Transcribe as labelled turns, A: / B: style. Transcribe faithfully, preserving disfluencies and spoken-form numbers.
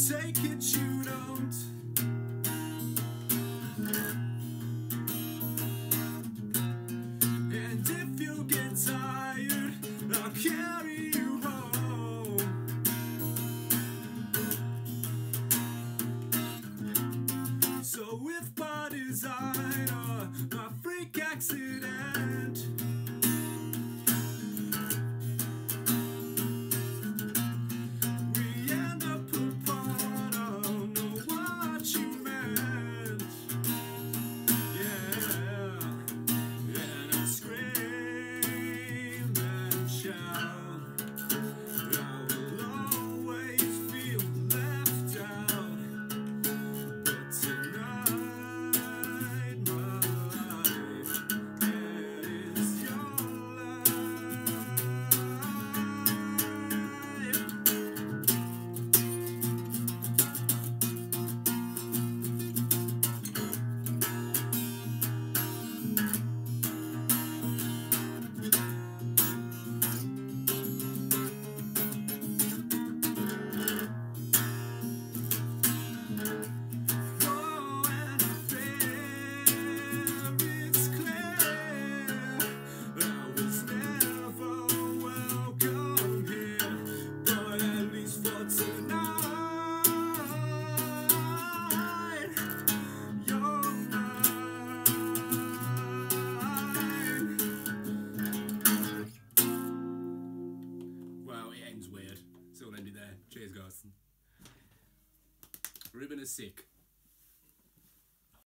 A: take it you don't. And if you get tired, I'll carry you home. So if by design or my freak accident, we end up apart, I don't know what you meant. Yeah, and I scream and shout, I will always feel left out. But tonight my life is your life. Oh, and I fear it's clear I was never welcome here, but at least for tonight, you're mine. Wow, it ends weird. So we'll end it there. Cheers, guys. Reuben is sick.